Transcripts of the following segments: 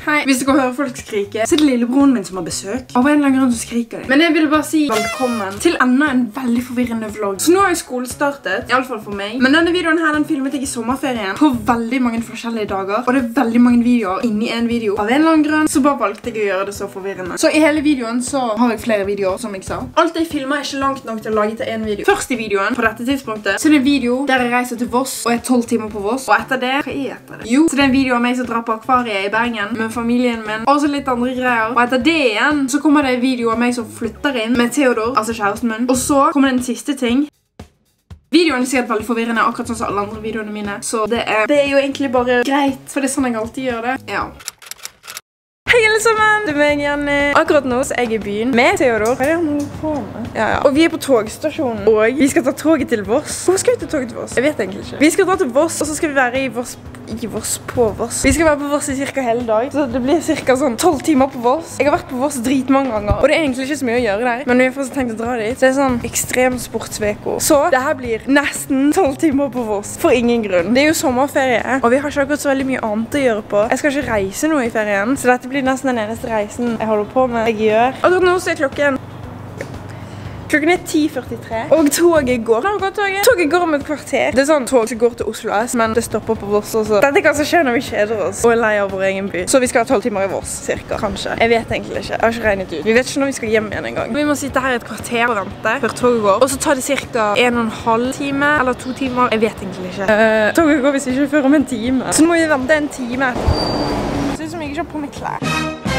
Hei, hvis dere hører folk skrike, så er det lillebroren min som har besøk. Av en eller annen grunn så skriker de. Men jeg vil bare si velkommen til enda en veldig forvirrende vlogg. Så nå har jo skolen startet, i alle fall for meg. Men denne videoen her, den filmet jeg i sommerferien på veldig mange forskjellige dager. Og det er veldig mange videoer inni en video. Av en eller annen grunn så bare valgte jeg å gjøre det så forvirrende. Så i hele videoen så har jeg flere videoer, som jeg sa. Alt jeg filmer er ikke langt nok til å lage til en video. Først i videoen, på dette tidspunktet, så er det en video der jeg reiser til Voss og er 12 timer på Voss. Og etter det, hva er etter det? Jo, så det er en video av meg som drar på akvariet i Bergen med familien min, og så litt andre greier. Og etter det igjen, så kommer det en video av meg som flytter inn med Theodor, altså kjæresten min. Og så kommer det en siste ting. Videoen er sikkert veldig forvirrende, akkurat sånn som alle andre videoene mine. Så det er jo egentlig bare greit, for det er sånn jeg alltid gjør det. Ja. Hei alle sammen, det er meg Jenny. Akkurat nå så er jeg i byen med Theodor. Hva er det han holder på med? Ja. Og vi er på togstasjonen, og vi skal ta toget til Voss. Hvorfor skal vi ta toget til Voss? Jeg vet egentlig ikke. Vi skal dra til Voss, og så skal vi være i Voss, på Voss. Vi skal være på Voss i cirka hele dag, så det blir cirka sånn 12 timer på Voss. Jeg har vært på Voss dritmange ganger, og det er egentlig ikke så mye å gjøre der. Men vi har faktisk tenkt å dra dit. Det er sånn ekstrem sportsveko. Så det her blir nesten 12 timer på Voss, for ingen grunn. Det er jo sommerferie, og vi har ikke akkurat så veldig mye annet å gjøre på. Jeg skal ikke reise noe i ferien, så dette blir nesten den eneste reisen jeg holder på med, jeg gjør. Akkurat nå så er klokken er 10:43, og toget går. Toget går om et kvarter. Det er sånn tog som går til Oslo S, men det stopper på Voss også. Dette kan skje når vi kjeder oss og er lei av vår egen by. Så vi skal ha 12 timer i Voss, cirka, kanskje. Jeg vet egentlig ikke. Jeg har ikke regnet ut. Vi vet ikke når vi skal hjem igjen en gang. Vi må sitte her i et kvarter og vente før toget går. Og så tar det cirka 1,5 time eller 2 timer. Jeg vet egentlig ikke. Toget går hvis ikke før om en time. Så nå må vi vente en time. Det ser ut som jeg ikke har på meg klær.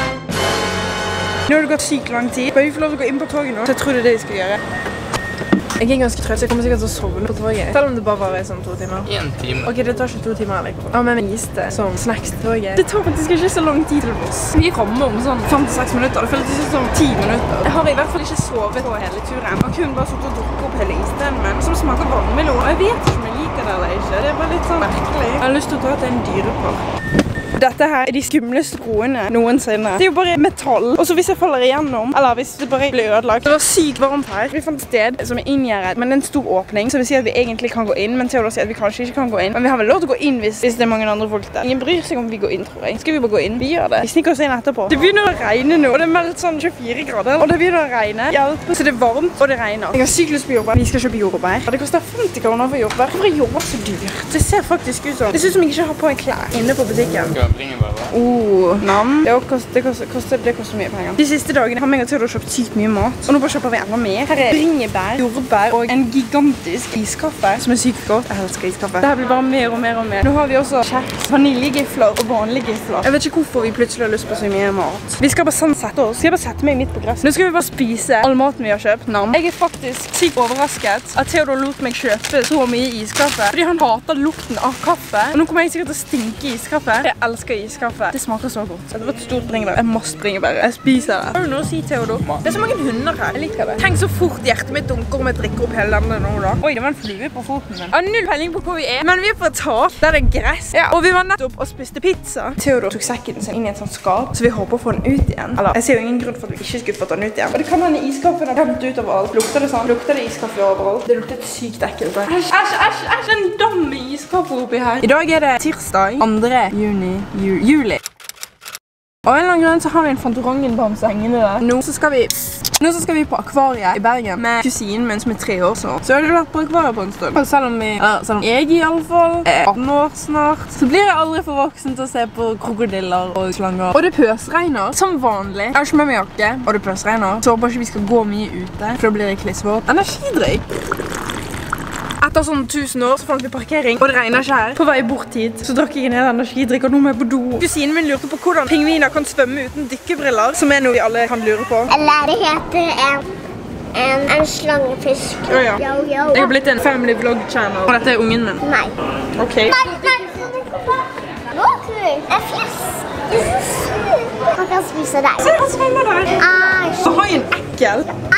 Nå har det gått sykt lang tid. Bare vi får lov til å gå inn på toget nå, så jeg tror det er det vi skal gjøre. Jeg er ganske trøtt, så jeg kommer sikkert til å sovne på toget. Selv om det bare varer sånn 2 timer. 1 time. Ok, det tar ikke 2 timer eller ikke. Ja, men jeg giste som snacks til toget. Det tar faktisk ikke så lang tid til oss. Vi kommer om sånn 5-6 minutter. Det føles ikke som 10 minutter. Jeg har i hvert fall ikke sovet på hele turen. Og kun bare suttet og drukket opp hele isen min, som smaker vannmelon. Og jeg vet ikke om jeg liker det eller ikke. Det er bare litt sånn merkelig. Jeg har lyst til å ta til en dyrepark. Dette her er de skumleste skoene noensinne. Det er jo bare metall. Og så hvis jeg faller igjennom, eller hvis det bare blir ødelagt. Det var sykt varmt her. Vi fant et sted som er inngjerdet, men det er en stor åpning, så vi sier at vi egentlig kan gå inn, men Theodor sier at vi kanskje ikke kan gå inn. Men vi har vel lov til å gå inn hvis det er mange andre folk der. Ingen bryr seg om vi går inn, tror jeg. Skal vi bare gå inn? Vi gjør det. Vi snikker oss inn etterpå. Det begynner å regne nå, og det er meldt sånn 24 grader, og det begynner å regne. Hjelp. Så det er varmt, og det regner. Jeg har sykt lyst på jordbær. Vi skal kjøpe jordbær. Det koster 50 kroner for jordbær. Hvorfor er jordbær så dyrt? Det ser faktisk ut som. Det ser ut som jeg ikke har på en klær inne på butikken. Nam. Det koster mye penger. De siste dagene har meg og Theodor kjøpt sykt mye mat. Og nå bare kjøper vi enda mer. Her er bringebær, jordbær og en gigantisk iskaffe som er sykt godt. Jeg elsker iskaffe. Dette blir bare mer og mer og mer. Nå har vi også kjeks, vaniljegifler og vanlige gifler. Jeg vet ikke hvorfor vi plutselig har lyst på så mye mat. Vi skal bare sette oss. Skal jeg bare sette meg midt på gresset. Nå skal vi bare spise all maten vi har kjøpt. Nam. Jeg er faktisk sykt overrasket at Theodor lot meg kjøpe så mye iskaffe. Fordi han hater lukten av kaffe. Og nå kommer jeg sikkert til å stinke iskaffe. Jeg elsker iskaffe. Det smaker så godt. Det var et stort bringebær. Jeg må bringebær. Jeg spiser det. Har du noe å si, Theodor? Det er så mange hunder her. Jeg liker det. Tenk så fort hjertet mitt dunker om jeg drikker opp hele landet nå da. Oi, det var en flue på foten min. Jeg har null peiling på hvor vi er, men vi er på et tak der det er gress. Ja, og vi var nettopp og spiste pizza. Theodor tok sekken sin inn i et sånt skap, så vi håper å få den ut igjen. Eller, jeg ser jo ingen grunn for at vi ikke skulle fått den ut igjen. Og det kan hende iskaffen har kommet ut overalt. Lukter det sånn? Lukter det iskaffe overalt? Det lukter sykt ekkelt. Æsj, æsj, æsj, en dam med iskaffe oppi her. I dag er det tirsdag 2. juli. Og en eller annen grunn så har vi en Fantorangen-bamse hengende der. Nå så skal vi på akvariet i Bergen med kusinen min som er 3 år snart. Så har du vært på akvariet på en stund. Og selv om jeg i alle fall er 18 år snart, så blir jeg aldri for voksen til å se på krokodiller og slanger. Og det pøsregner som vanlig. Jeg har ikke med meg jakke, og det pøsregner. Så håper ikke vi skal gå mye ute, for da blir det klissvåt. Energidrikk. Etter sånn 1000 år så fant vi parkering, og det regner ikke her. På vei bort hit så drakk jeg en hel energidrikk, og nå må jeg på do. Kusinen min lurte på hvordan pingviner kan svømme uten dykkebriller, som er noe vi alle kan lure på. Eller det heter en slangefisk. Oh, ja. Jeg har blitt en family vlog channel, og dette er ungen min. Nei. Ok. Nei. Hva tror du? En fisk. Det er så sykt. Han kan spise deg. Se, han svømmer der. Æsj. Så har jeg en ekkel.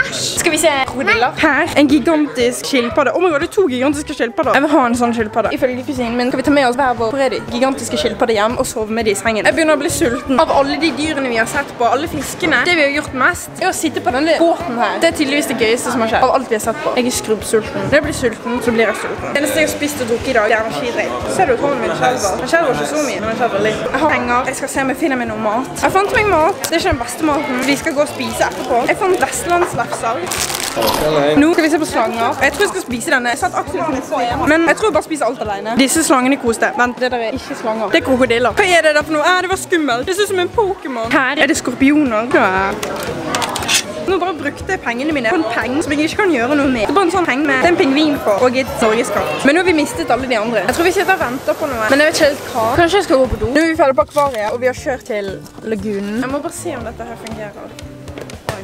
Skal vi se krokodiller? Her, en gigantisk skilpadde. Oh my god, det er 2 gigantiske skilpadder. Jeg vil ha en sånn skilpadde. Ifølge kusinen min skal vi ta med oss hver vår gigantiske skilpadde hjem og sove med de i sengen. Jeg begynner å bli sulten av alle de dyrene vi har sett på, alle fiskene. Det vi har gjort mest er å sitte på denne båten her. Det er tydeligvis det gøyeste som har skjedd av alt vi har sett på. Jeg er skrubbsulten. Når jeg blir sulten, så blir jeg sulten. Det eneste jeg har spist og drukket i dag, er energidrikk. Ser du hånden min skjelver? Den skjelver ikke så mye, men den skjelver litt. Jeg har penger. Jeg skal se om jeg finner meg noe mat. Jeg fant meg mat. Det er ikke den beste maten. Vi skal gå og spise etterpå. Jeg fant vestlandslefser. Nå skal vi se på slanger. Jeg tror jeg skal spise denne. Jeg satt absolutt litt på igjen. Men jeg tror jeg bare spiser alt alene. Disse slangene koste. Vent, det der er ikke slanger. Det er krokodiller. Hva er det der for noe? Det var skummelt. Det ser ut som en Pokémon. Her er det skorpioner. Nå bare brukte jeg pengene mine på en peng som jeg ikke kan gjøre noe med. Det er bare en sånn peng med en pingvin på og et norgeskart. Men nå har vi mistet alle de andre. Jeg tror vi sitter og venter på noe. Men jeg vet ikke helt hva. Kanskje jeg skal gå på do. Nå er vi ferdig på akvariet, og vi har kjørt til lagunen. Jeg må bare se om dette her fungerer. Oi.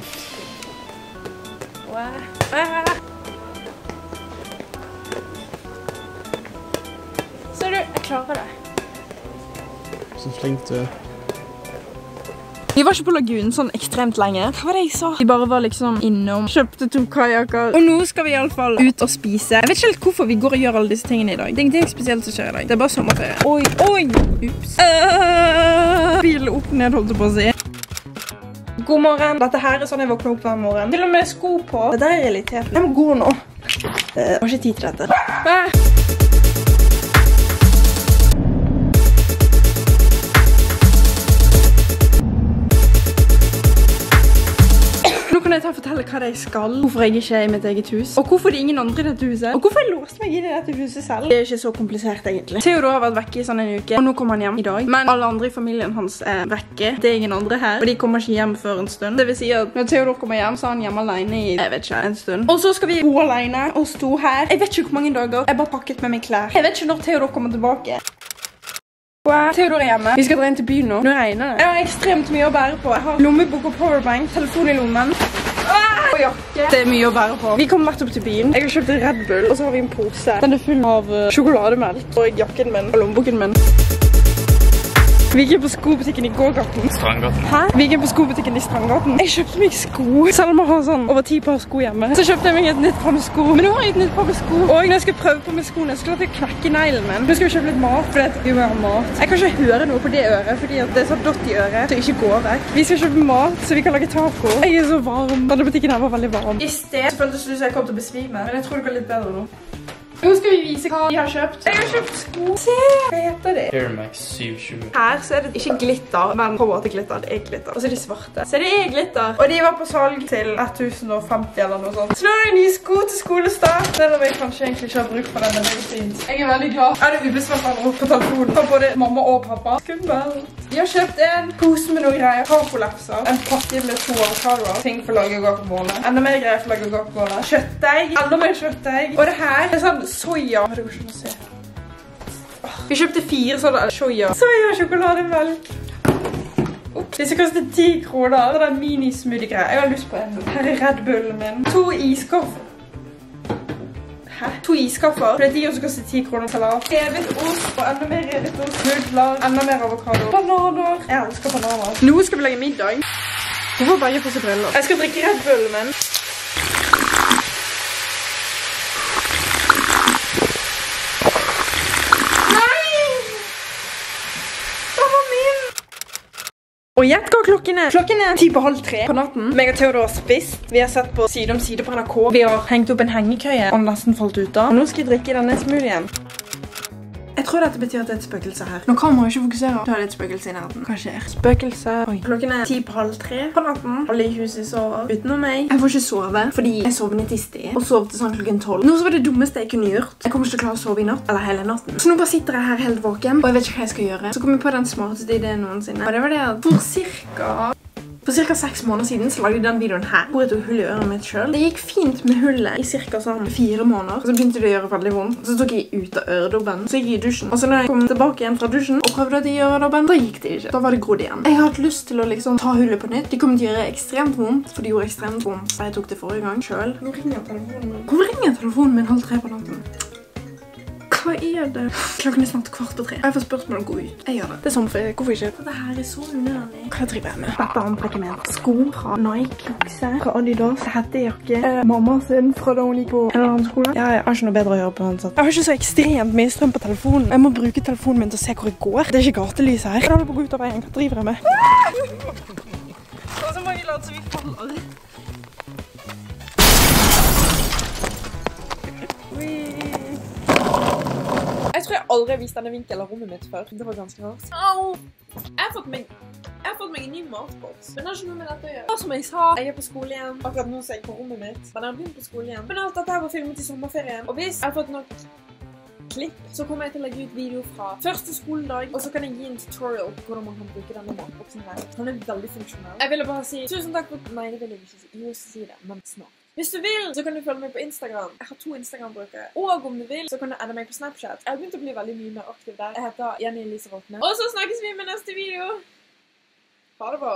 Ser du, jeg klarer det. Så flink du er. Vi var ikke på lagunen sånn ekstremt lenge. Hva var det jeg sa? Vi bare var liksom innom, kjøpte 2 kajakker. Og nå skal vi i alle fall ut og spise. Jeg vet ikke helt hvorfor vi går og gjør alle disse tingene i dag. Det er ingenting spesielt som skjer i dag. Det er bare sommerferie. Oi, oi! Ups. Bilen opp ned, holdt jeg på å si. God morgen. Dette her er sånn jeg våkner opp hver morgen. Til og med sko på. Det der er irritert. Jeg må gå nå. Jeg har ikke tid til dette. Jeg tar og fortelle hva jeg skal, hvorfor jeg ikke er i mitt eget hus, og hvorfor det er ingen andre i dette huset, og hvorfor jeg låste meg inn i dette huset selv. Det er ikke så komplisert egentlig. Theodor har vært vekke i sånn en uke, og nå kommer han hjem i dag. Men alle andre i familien hans er vekke. Det er ingen andre her, og de kommer ikke hjem før en stund. Det vil si at når Theodor kommer hjem, så er han hjemme alene i, jeg vet ikke, en stund. Og så skal vi bo alene og stå her. Jeg vet ikke hvor mange dager. Jeg bare pakket med meg klær. Jeg vet ikke når Theodor kommer tilbake. Theodor er hjemme. Vi skal dra inn til byen nå. Nå regner det. Jeg har ekstremt mye å bære på. Jeg har lommebok og powerbank, telefon i lommen. Og jakke. Det er mye å bære på. Vi kom nettopp til byen. Jeg har kjøpt Red Bull, og så har vi en pose. Den er full av sjokolademelk og jakken min og lommeboken min. Vi gikk på skobutikken i gågaten. Strandgaten. Hæ? Vi gikk på skobutikken i Strandgaten. Jeg kjøpte meg sko. Selv om jeg har sånn over 10 par sko hjemme. Så kjøpte jeg meg et nytt par med sko. Men nå har jeg et nytt par med sko. Og når jeg skal prøve på med skoene, så klarte jeg å knekke neglen min. Nå skal vi kjøpe litt mat, fordi vi må ha mat. Jeg kan ikke høre noe på det øret, fordi det er så dott i øret, så ikke går vekk. Vi skal kjøpe mat, så vi kan lage taco. Jeg er så varm. Denne butikken her var veldig varm. I sted føltes det som jeg kom til å besvime, men jeg tror det går litt bedre nå. Nå skal vi vise hva vi har kjøpt. Jeg har kjøpt sko. Se, hva heter det? Air Max 720. Her så er det ikke glitter, men på en måte glitter, det er glitter. Og så er de svarte. Så det er glitter. Og de var på salg til 1050 eller noe sånt. Så nå er det nye sko til skolestart. Selv om jeg kanskje egentlig ikke har bruk for den, men det er fint. Jeg er veldig glad. Jeg hadde ubesvart meg opp på telefonen fra både mamma og pappa. Skummelt. Vi har kjøpt en pose med noen greier. Tacolefser. En pakke med 2 avokadoer. Ting for å lage guacamole. Enda mer greier for å lage guacamole. Kjøttdeig. Enda mer kjøttdeig. Og det her er sånn soja. Det går ikke å se. Vi kjøpte 4 sånne soja. Soja og sjokolademelk. Disse koster 10 kroner. Det er en mini-smoothie-greier. Jeg har lyst på en. Her er Red Bullen min. 2 iskaffer. Hæ? 2 iskaffer. For de også koster 10 kroner salat. Revet ost og enda mer revet ost. Nudler. Enda mer avokado. Bananer. Jeg elsker bananer. Nå skal vi lage middag. Hvorfor bare få seg briller? Jeg skal drikke Red Bullen min. Og gjett hva klokken er. Klokken er 2:30 på natten. Meg og Theodor har spist. Vi har sett på Side om side på NRK. Vi har hengt opp en hengekøye og nesten falt ut av. Og nå skal jeg drikke denne smoothien. Jeg tror dette betyr at det er et spøkelse her. Nå kan man jo ikke fokusere. Da er det et spøkelse i nærheten. Hva skjer? Spøkelse. Oi. Klokken er 2:30 på natten. Alle i huset sover utenom meg. Jeg får ikke sove, fordi jeg sovnet i sted. Og sov til sånn klokken 12. Nå så var det dummeste jeg kunne gjort. Jeg kommer ikke til å klare å sove i natt, eller hele natten. Så nå bare sitter jeg her helt våken, og jeg vet ikke hva jeg skal gjøre. Så kom jeg på den smarteste ideen noensinne. Og det var det at for cirka 6 måneder siden så lagde jeg den videoen her, hvor jeg tok hull i øret mitt selv. Det gikk fint med hullet i cirka sånn 4 måneder. Så begynte det å gjøre veldig vondt. Så tok jeg ut av øredobben. Så gikk jeg i dusjen. Og så når jeg kom tilbake igjen fra dusjen og prøvde å gjøre øredobben, da gikk det ikke. Da var det grodd igjen. Jeg har hatt lyst til å liksom ta hullet på nytt. De kommer til å gjøre ekstremt vondt, for de gjorde ekstremt vondt. Jeg tok det forrige gang selv. Nå ringer telefonen min. Hvorfor ringer telefonen min 2:30 på natten? Hva er det? Klokken er snart 2:15. Jeg får spørsmål om å gå ut. Jeg gjør det. Det er sommerferie. Hvorfor ikke? For det her er så unødvendig. Hva driver jeg med? Dette antrekket med sko fra Nike, bukse fra Adidas, hettejakke, mamma sin fra da hun gikk på en eller annen skole. Jeg har ikke noe bedre å gjøre på ansatt. Jeg har ikke så ekstremt mye strøm på telefonen. Jeg må bruke telefonen min til å se hvor jeg går. Det er ikke gatelys her. Jeg holder på å gå ut av veien. Hva driver jeg med? Og så må jeg lade så vi faller. Jeg tror jeg aldri har vist denne vinkelen av rommet mitt før. Det var ganske rart. Au! Jeg har fått meg en ny matboks. Men det har ikke noe med dette å gjøre. Som jeg sa, jeg er på skole igjen. Akkurat nå så er jeg på rommet mitt. Men jeg har begynt på skole igjen. Men alt dette her var filmet i sommerferien. Og hvis jeg har fått nok klipp, så kommer jeg til å legge ut video fra første skoledag. Og så kan jeg gi en tutorial på hvordan man kan bruke denne matboksen her. Den er veldig funksjonell. Jeg ville bare si tusen takk for... Nei, det vil jeg ikke si. Jo, si det, men snart. Hvis du vil, så kan du følge meg på Instagram. Jeg har 2 Instagram-brukere. Og om du vil, så kan du adde meg på Snapchat. Jeg har begynt å bli veldig mye mer aktiv der. Jeg heter Jenny Elise Rotne. Og så snakkes vi med neste video. Ha det bra.